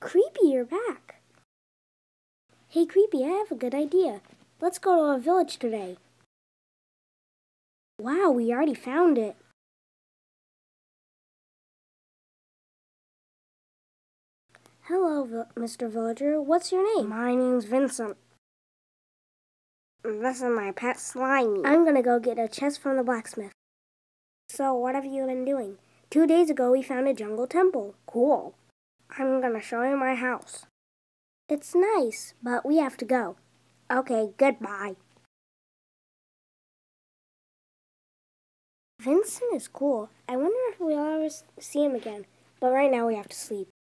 Creepy, you're back. Hey, Creepy, I have a good idea. Let's go to our village today. Wow, we already found it. Hello, Mr. Villager. What's your name? My name's Vincent. This is my pet Slimy. I'm gonna go get a chest from the blacksmith. So, what have you been doing? 2 days ago, we found a jungle temple. Cool. I'm gonna show you my house. It's nice, but we have to go. Okay, goodbye. Vincent is cool. I wonder if we'll ever see him again. But right now we have to sleep.